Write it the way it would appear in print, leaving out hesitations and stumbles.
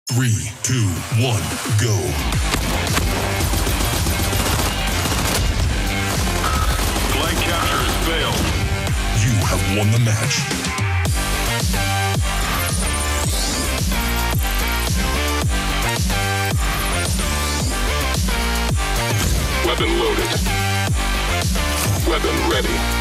Three, two, one, go. Flag capture has failed. You have won the match. Weapon loaded. Weapon ready.